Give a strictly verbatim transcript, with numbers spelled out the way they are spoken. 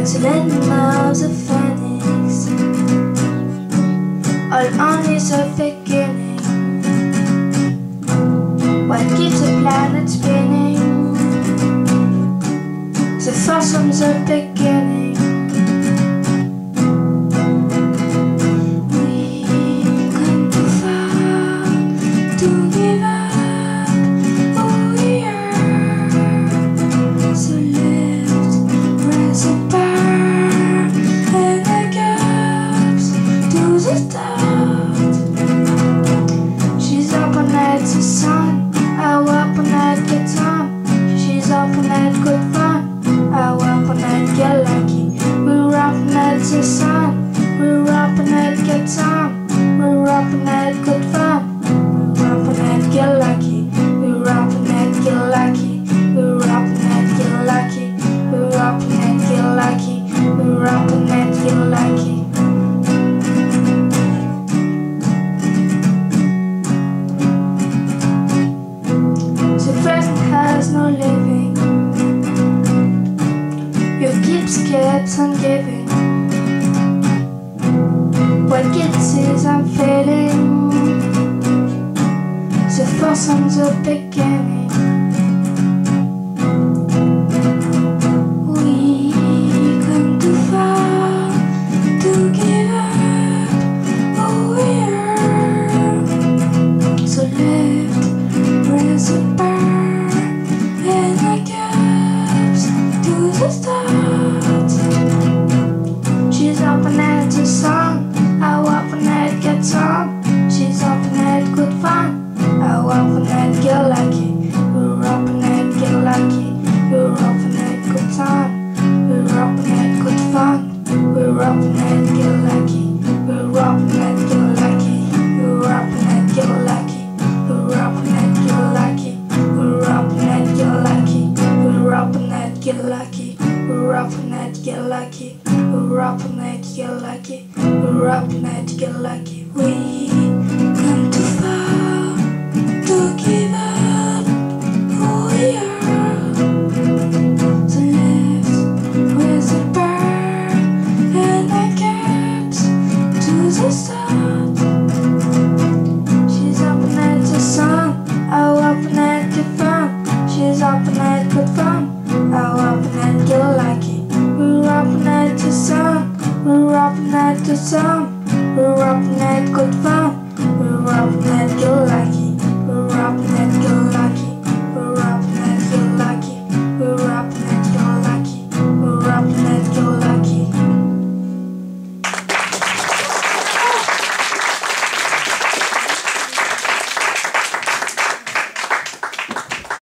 Excellent loves of phoenix, all only the beginning. What keeps the planet spinning? The force from the beginning. We come too far to give up who we are. So let's raise a bar and the cups to the start. She's up on at the sun, I up on at the time. She's up on at good fun, I up on at get lucky. We're up on at the sun, we're up on at get time. We're up on at good fun, we're up on at get lucky. We're up on at get lucky. We're up on at get lucky. We're up on at get lucky. We're up on at get lucky. The present has no living. Your gifts kept on giving. What gets is I'm failing. The force from the beginning. We come too far to give up who we are. So let's raise a bar and the cups to the start. She's up and at the sun, I up and at get some. She's up and at good fun, I up and at get lucky. We're up and at get lucky. We're up and at good time. We're up and at good fun. We're up and at get lucky. We're up and at get lucky. We're up and at get lucky. We're up and at get lucky. We're up and at get lucky. We're up and at get lucky. We're up and at get lucky. We're up and at get lucky. We're up and at get lucky. We come too far to give up who we are. So let's raise a bar and the cups to the start. She's up and at the sun, I up and at the fun. She's up and at good fun, I up and at get lucky. We're up and at the sun, we're up and at the sun. We're up and at good fun,